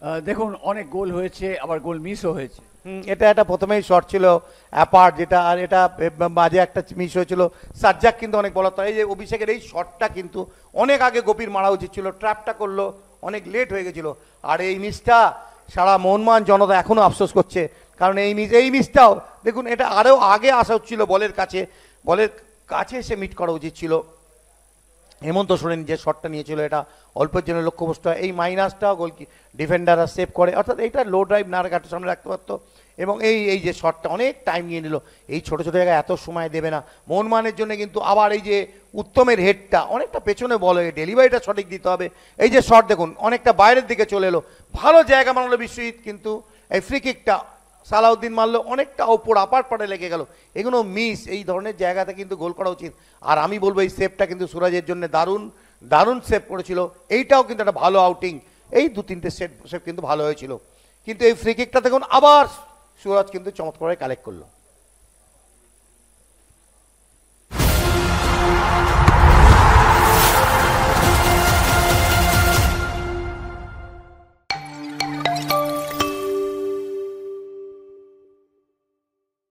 দেখুন অনেক গোল হয়েছে, আবার গোল মিসও হয়েছে। এটা একটা প্রথমেই শট ছিল অ্যাপার্ট যেটা, আর এটা মাঝে একটা মিস হয়েছিল। সাজ্জাক কিন্তু অনেক বলা, এই যে অভিষেকের এই শটটা কিন্তু অনেক আগে গোপীর মারা উচিত ছিল, ট্র্যাপটা করলো অনেক লেট হয়ে গেছিল। আর এই মিসটা সারা মোহনবাগান জনতা এখনো আফসোস করছে, কারণ এই মিসটাও দেখুন এটা আরও আগে আসা হচ্ছিল, বলের কাছে এসে মিট করা উচিত ছিল। হেমন্ত সোরেন যে শটটা নিয়েছিল এটা অল্পের জন্য লক্ষ্যভ্রষ্ট হয়। এই মাইনাসটাও গোল কি ডিফেন্ডাররা সেভ করে, অর্থাৎ এইটা লো ড্রাইভ না রাখা সামনে রাখতে পারতো। এবং এই যে শটটা অনেক টাইম নিয়ে নিল, এই ছোটো ছোটো জায়গায় এত সময় দেবে না মোহনবাগানের জন্য। কিন্তু আবার এই যে উত্তমের হেডটা অনেকটা পেছনে বল হয়ে, ডেলিভারিটা সঠিক দিতে হবে। এই যে শট দেখুন অনেকটা বাইরের দিকে চলে এলো, ভালো জায়গা বানালো বিশ্বজিৎ, কিন্তু এই ফ্রি কিকটা সালাউদ্দিন মারলো অনেকটা ওপর আপার পাড়ে লেগে গেল। এগুলো মিস, এই ধরনের জায়গাতে কিন্তু গোল করা উচিত। আর আমি বলবো এই সেভটা কিন্তু সুরাজের জন্য দারুণ সেভ করেছিল, এইটাও কিন্তু একটা ভালো আউটিং। এই 2-3টে সেভ কিন্তু ভালো হয়েছিল, কিন্তু এই ফ্রি কিকটা দেখুন আবার সুরাজ কিন্তু চমৎকার কালেক্ট করলো।